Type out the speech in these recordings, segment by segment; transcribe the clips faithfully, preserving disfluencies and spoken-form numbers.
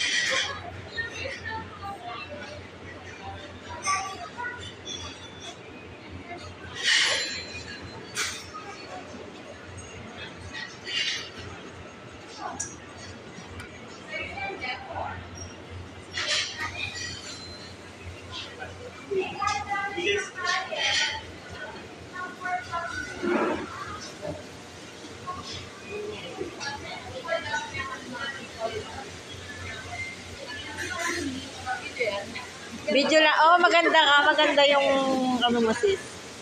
Video lang. Oh, maganda ka. Maganda yung ano mo, sis.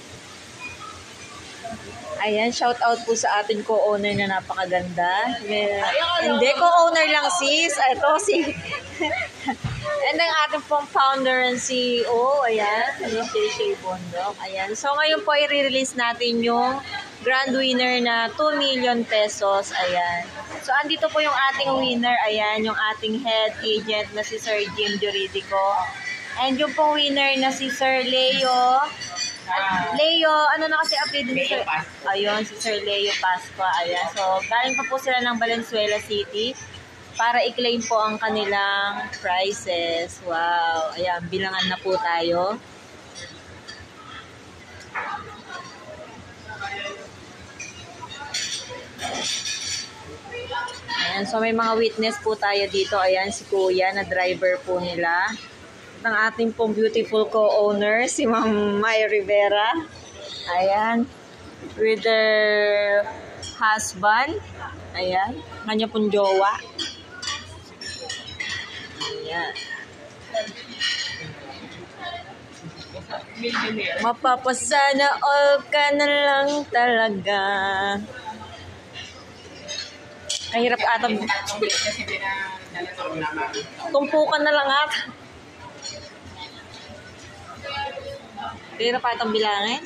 Ayan, shout out po sa ating co-owner na napakaganda. May, hindi, co-owner lang, sis. Ito, si... And ang ating pong founder and C E O. Ayan, si Shay Shay Bondok. Ayan. So, ngayon po, i-release natin yung grand winner na two million pesos. Ayan. So, andito po yung ating winner. Ayan, yung ating head agent na si Sir Jim Juridico. And yung pong winner na si Sir Leo. At Leo, ano na kasi update ni Sir? Ayun, si Sir Leo Pascua. Ayan. So, galing pa po sila ng Valenzuela City para i-claim po ang kanilang prizes. Wow. Ayan, bilangan na po tayo. Ayan, so may mga witness po tayo dito. Ayan, si Kuya na driver po nila. Ang ating pong beautiful co-owner, si Ma'am May Rivera. Ayan. With her husband. Ayan. Kanya pong jowa. Ayan. Mapapasana all ka na lang talaga. Kahirap atang. Tumpukan na lang at. Kaya pa itong bilangin?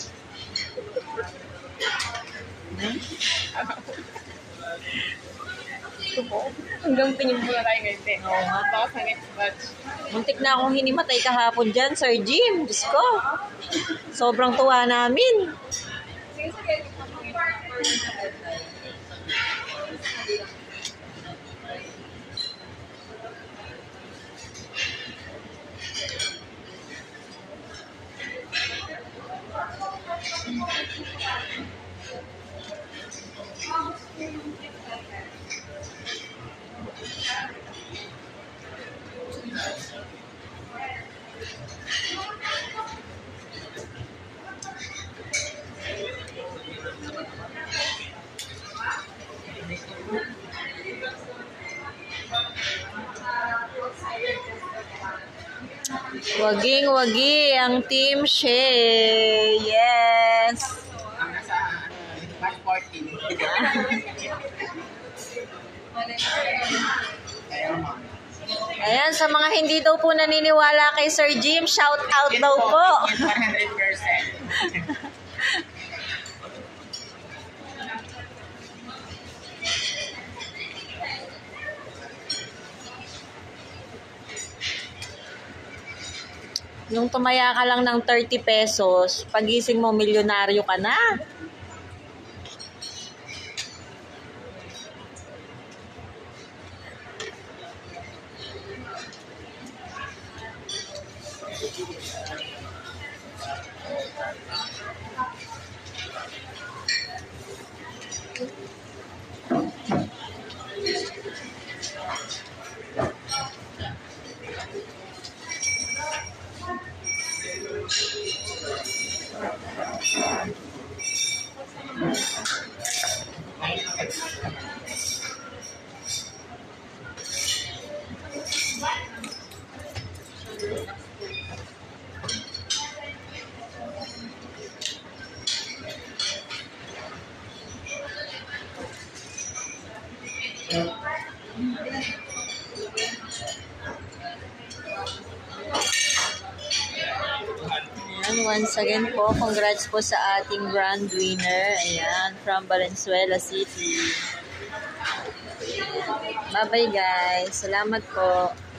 Hmm? Hanggang tingin mo na tayo ngayon. Oo nga. Baka sa next batch. Muntik na akong hinimatay kahapon dyan, Sir Jim. Diyos ko. Sobrang tuwa namin. Sige, sige. Waging-wagi ang Team Shay. Yes. Batch fourteen. Ayan, sa mga hindi daw po naniniwala kay Sir Jim, shout out daw po. one hundred percent. Yung tumaya ka lang ng thirty pesos, pagising mo, milyonaryo ka na. Ayan, once again po, congrats po sa ating grand winner. Ayan, from Valenzuela City. Bye-bye guys. Salamat po.